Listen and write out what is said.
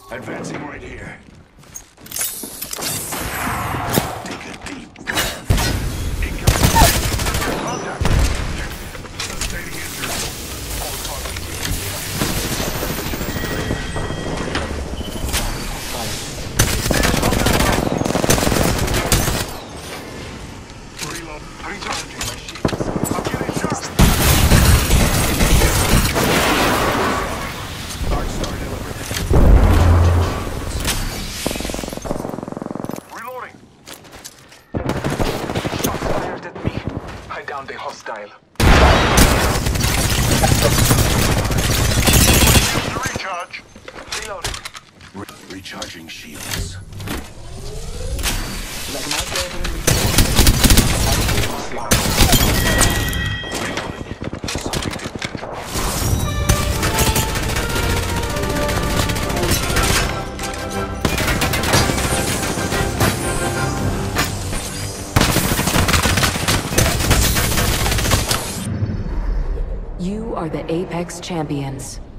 Advancing right here. Take a deep breath. Incoming. Contact. Sustaining injury. All targets. Reload. Recharging my shields. I'm getting shot. Dark Star delivered. Reloading. Shots fired at me. I downed a hostile. Recharge. Reloading. Recharging shields. You are the Apex Champions.